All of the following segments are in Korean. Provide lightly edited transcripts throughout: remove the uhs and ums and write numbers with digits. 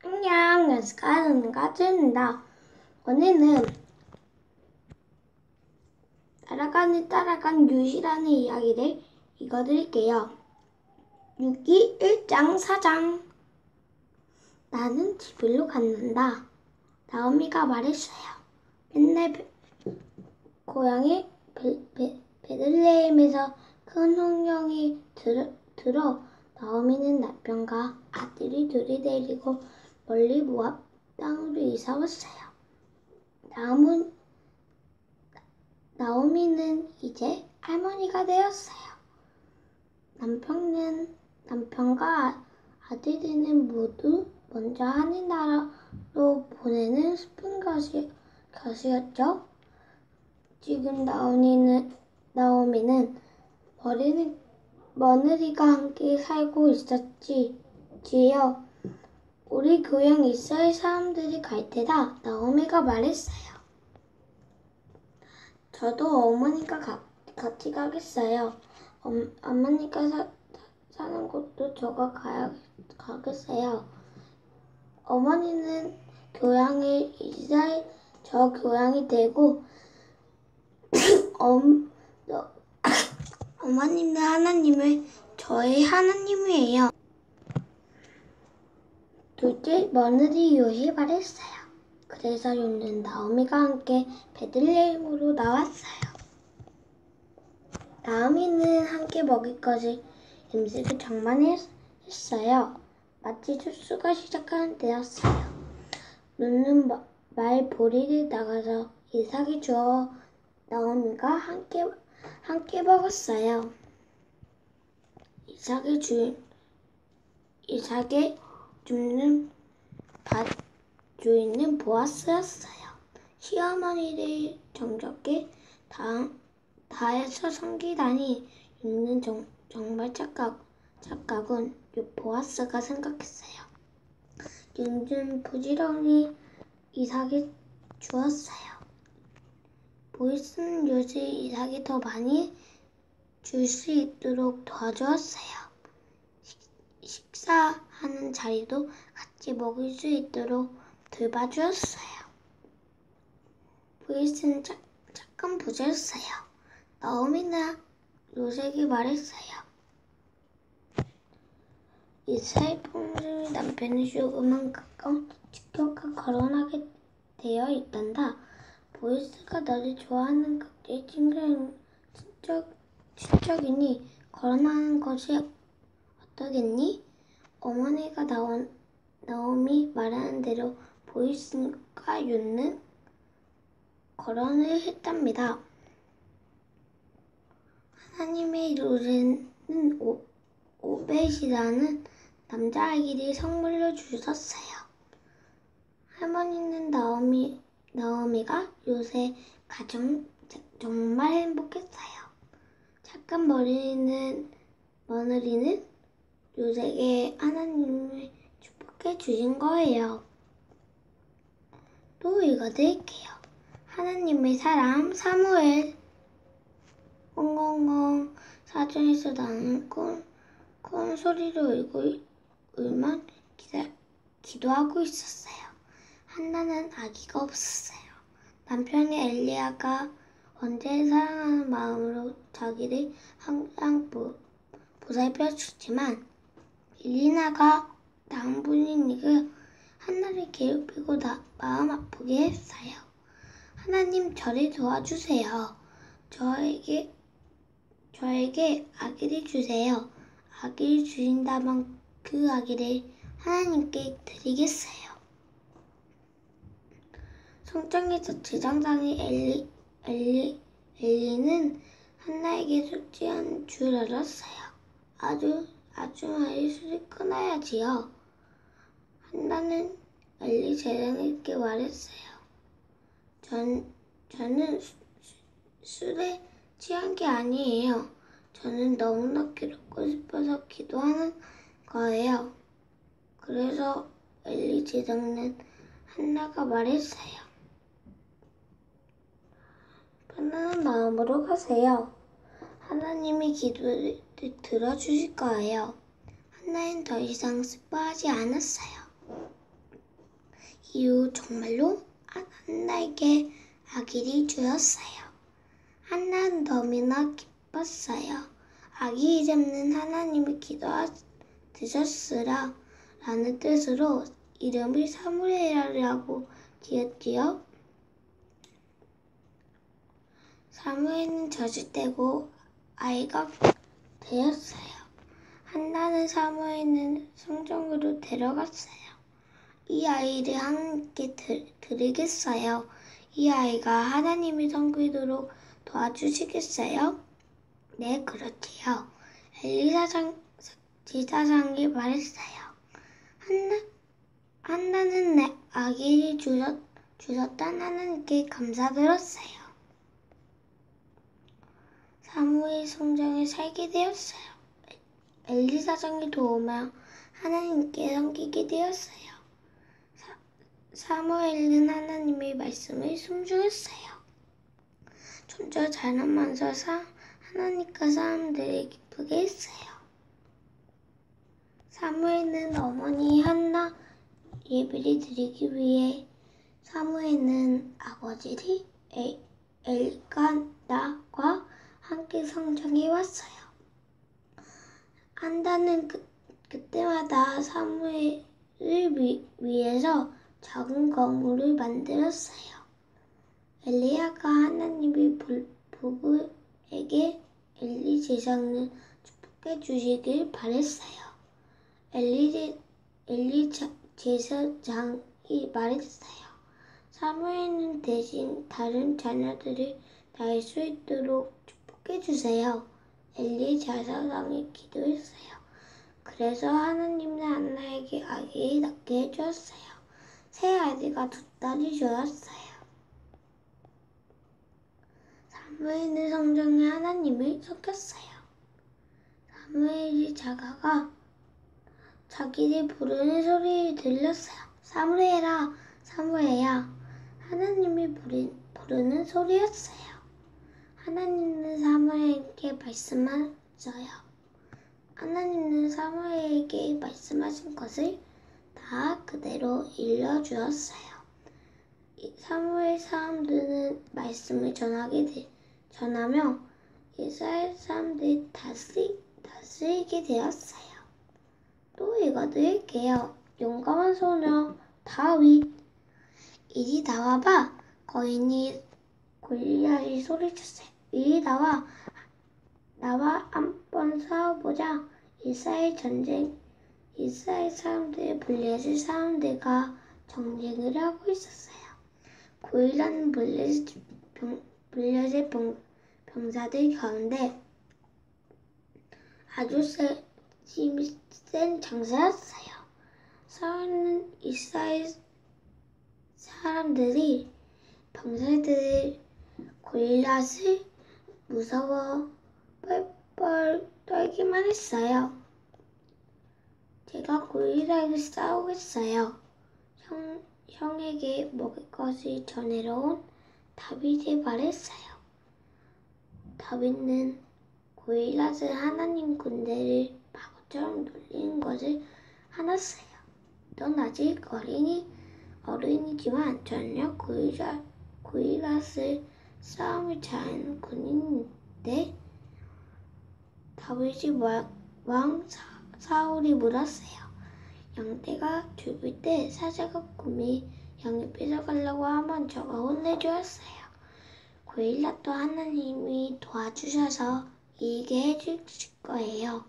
안녕, 연습하는 가즈입니다. 오늘은 따라가는 유시라는 이야기를 읽어드릴게요. 6기 1장 4장. 나는 집으로 갔는다. 나오미가 말했어요. 맨날 고향이 베들레헴에서 큰 홍령이 들어 나오미는 남편과 아들이 둘이 데리고 멀리 모압 땅으로 이사 왔어요. 나오미는 이제 할머니가 되었어요. 남편과 아들들은 모두 먼저 하늘나라로 보내는 슬픈 것이었죠. 지금 나오미는 며느리가 함께 살고 있었지요. 우리 고향 이스라엘 사람들이 갈 때다. 나오미가 말했어요. 저도 어머니가 같이 가겠어요. 어머니가 사는 곳도 저가 가겠어요. 어머니는 교양이 이스라엘 저 교양이 되고 어머님은 하나님을 저의 하나님이에요. 둘째 며느리 요시 말했어요. 그래서 요는 나오미가 함께 베들레헴으로 나왔어요. 나오미는 함께 먹을 것을 음식을 장만했어요. 마치 추수가 시작하는 때였어요. 요는 말보리를 나가서 이삭이 주어 나오미가 함께 먹었어요. 이삭의 주인은 보아스였어요. 시어머니를 정적게 다해서 섬기다니 요는 정말 착각은 보아스가 생각했어요. 요는 부지런히 이삭을 주었어요. 보아스는 요새 이삭이 더 많이 줄 수 있도록 도와주었어요. 식사하는 자리도 같이 먹을 수 있도록 돌봐주었어요. 보아스는 착한 부자였어요. 나오미는 요셉에게 말했어요. 이스라엘 풍습이 남편의 조금은 가까운 직격과 거론하게 되어 있단다. 보아스가 너를 좋아하는 각자의 친척이니 거론하는 것이 어떠겠니? 어머니가 나오미 말하는 대로 보아스과 룻는 거론을 했답니다. 하나님의 룻은 오벳이라는 남자아기를 선물로 주셨어요. 할머니는 나오미가 요새 가정 정말 행복했어요. 착한 며느리는 요셉에게 하나님을 축복해 주신 거예요. 또 읽어드릴게요. 하나님의 사람 사무엘. 엉엉엉 사정에서 나는 큰 소리로 울만 기도하고 있었어요. 한나는 아기가 없었어요. 남편의 엘리야가 언제 사랑하는 마음으로 자기를 항상 보살펴 주지만 일리나가 남분이니까 한나를 괴롭히고 마음 아프게 했어요. 하나님 저를 도와주세요. 저에게 아기를 주세요. 아기를 주신다면 그 아기를 하나님께 드리겠어요. 성전에서 제사장인 엘리는 한나에게 속죄한 줄 알았어요. 아주 많이 술이 끊어야지요. 한나는 엘리 제사장에게 말했어요. 저는 술에 취한 게 아니에요. 저는 너무나 기록고 싶어서 기도하는 거예요. 그래서 엘리 제사장은 한나가 말했어요. 편안한 마음으로 가세요. 하나님이 기도를 들어주실 거예요. 한나는 더 이상 슬퍼하지 않았어요. 이후 정말로 한나에게 아기를 주었어요. 한나는 너무나 기뻤어요. 아기 이름은 하나님이 기도하셨으라 라는 뜻으로 이름을 사무엘이라고 지었지요. 사무엘은 젖을 떼고 아이가 되었어요. 한나는 사무엘을 성전으로 데려갔어요. 이 아이를 하나님께 드리겠어요. 이 아이가 하나님을 섬기도록 도와주시겠어요? 네, 그렇지요. 지사장이 말했어요. 한나는 내 아기를 주셨던 하나님께 감사드렸어요. 사무엘 성전에 살게 되었어요. 엘리사장이 도우며 하나님께 섬기게 되었어요. 사무엘은 하나님의 말씀을 순종했어요. 점점 자라면서 하나님과 사람들을 기쁘게 했어요. 사무엘은 어머니 한나 예배를 드리기 위해 사무엘은 아버지를 엘가나와 함께 성전에 왔어요. 한나는 그때마다 사무엘을 위해서 작은 건물을 만들었어요. 엘리야가 하나님의 부부에게 엘리 제사장을 축복해 주시길 바랬어요. 엘리 제사장이 말했어요. 사무엘은 대신 다른 자녀들을 낳을 수 있도록 축복해 주세요. 엘리 제사장이 기도했어요. 그래서 하나님은 한나에게 아기를 낳게 해주었어요. 새 아기가 2딸이 되었어요. 사무엘은 성전에 하나님을 섬겼어요. 사무엘이 자가가 자기를 부르는 소리를 들렸어요. 사무엘아, 사무엘아. 하나님이 부르는 소리였어요. 하나님은 사무엘에게 말씀하셔요. 하나님은 사무엘에게 말씀하신 것을 다 그대로 일러주었어요. 사무엘 사람들은 말씀을 전하며 이스라엘 사람들이 다스리게 되었어요. 또 읽어드릴게요. 용감한 소녀 다윗, 이리 나와봐. 거인이 골리앗이 소리쳤어요. 이리 나와 한번 싸워보자. 이스라엘 사람들이 블레셋 사람들과 전쟁을 하고 있었어요. 고일라는 블레셋 병사들 가운데 아주 힘이 센 장사였어요. 싸우는 이스라엘 사람들이 병사들이 골리앗을 무서워 뻘뻘 떨기만 했어요. 제가 골리앗을 싸우겠어요. 형에게 먹을 것을 전해러 온 다윗이 말했어요. 다윗은 골리앗을 하나님 군대를 바보처럼 놀리는 것을 알았어요. 넌 아직 어린이지만 전혀 골리앗을 싸움을 잘하는 군인인데 다윗이 왕 사울이 물었어요. 양떼가 죽을 때 사자가 꿈이 양을 뺏어가려고 하면 저가 혼내주었어요. 골리앗도 하나님이 도와주셔서 이기게 해주실 거예요.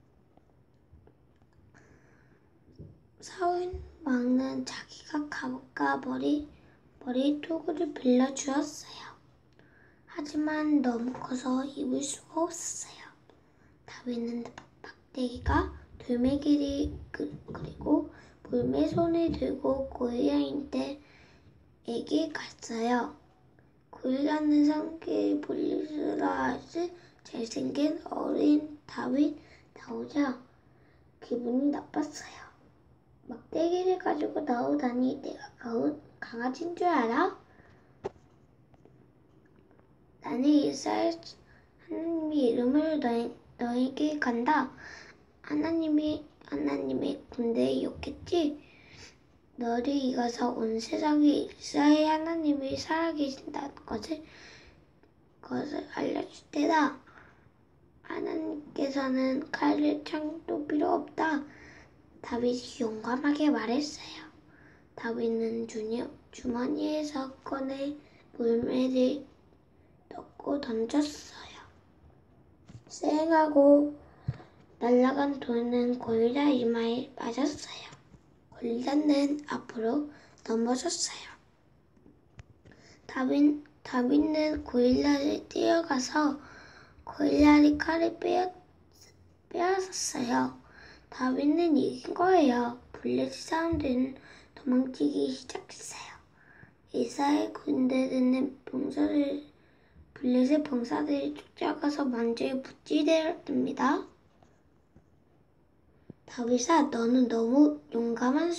사울 왕은 자기가 갑옷과 머리 도구를 빌려주었어요. 하지만 너무 커서 입을 수가 없었어요. 다윗은 막대기가 돌멩이를 그리고 물매손을 들고 골리앗에게 갔어요. 골리앗은 성길 볼리스라스 잘생긴 어린 다윗 나오자 기분이 나빴어요. 막대기를 가지고 나오다니 내가 강아지인 줄 알아? 나는 이스라엘 하나님의 이름으로 너에게 간다. 하나님의 군대에 욕했지? 너를 이가서 온 세상에 이스라엘 하나님이 살아계신다는 것을 알려줄 때다. 하나님께서는 칼을 창도 필요 없다. 다윗이 용감하게 말했어요. 다윗은 주머니에서 꺼내 물매를 넣고 던졌어요. 쌩하고 날아간 돌은 고릴라 이마에 맞았어요. 고릴라는 앞으로 넘어졌어요. 다윗은 고릴라를 뛰어가서 고릴라의 칼을 빼앗았어요. 다윗은 이긴 거예요. 블레셋 사람들은 도망치기 시작했어요. 이스라엘 군대들은 블레셋 병사들이 쫓아가서 만주에 무찌르입니다. 다윗아, 너는 너무 용감한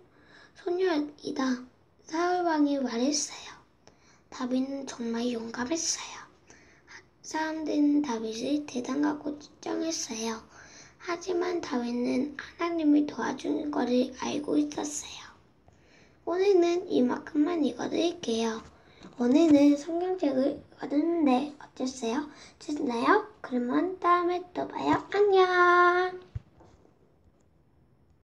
소녀이다. 사울왕이 말했어요. 다윗은 정말 용감했어요. 사람들은 다윗을 대단하고 칭찬했어요. 하지만 다윗은 하나님이 도와주는 것을 알고 있었어요. 오늘은 이만큼만 읽어드릴게요. 오늘은 성경책을 읽었는데 어땠어요? 좋나요? 그러면 다음에 또 봐요. 안녕!